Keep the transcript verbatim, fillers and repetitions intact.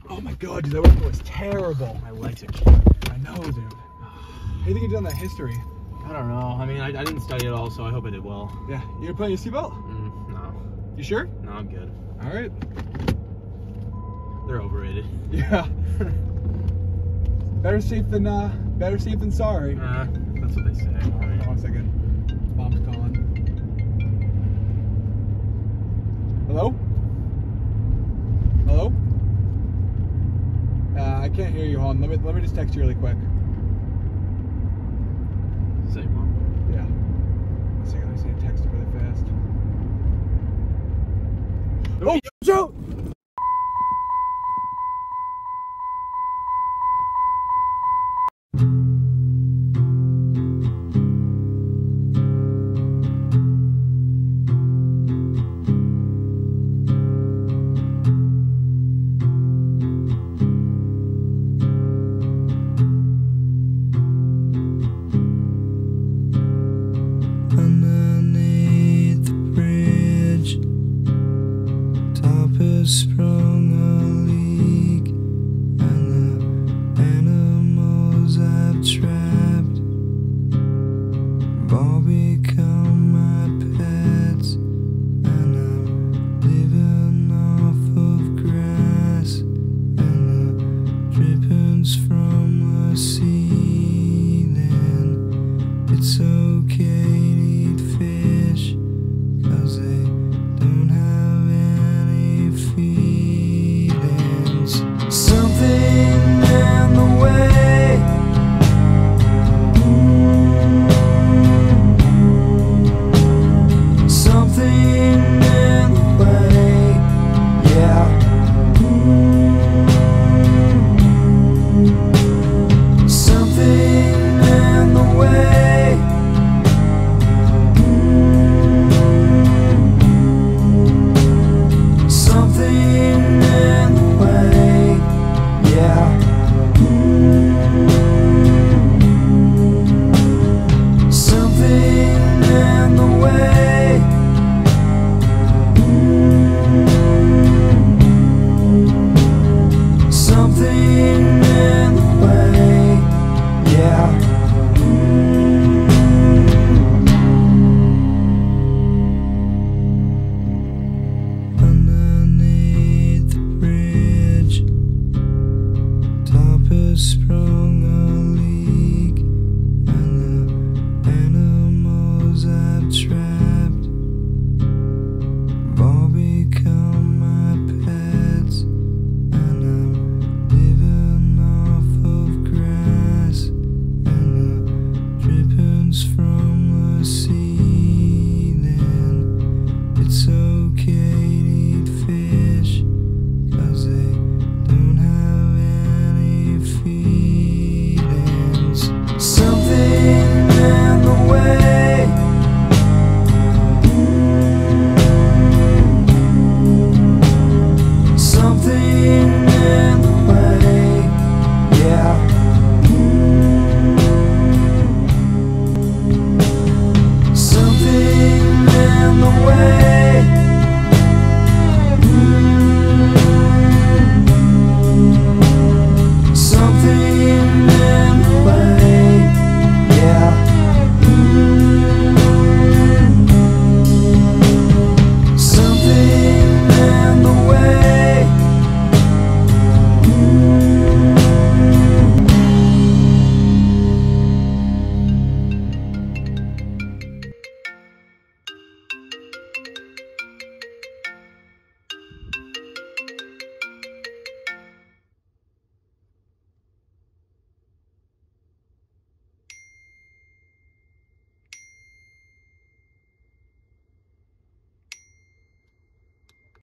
Oh my god, dude, that workout was terrible. My legs are killing. I know, dude. How do you think you did on that history? I don't know. I mean, I, I didn't study at all, so I hope I did well. Yeah. You gonna put on your seatbelt? Mm, no. You sure? No, I'm good. All right. They're overrated. Yeah. Better safe than uh, better safe than sorry. Uh, that's what they say. Hold on one second. Mom's calling. Hello? Hello? Uh, I can't hear you, hon. Let me let me just text you really quick. Say, Mom. Yeah. One second, let me see a text really fast. Oh, Joe! Underneath the bridge, top is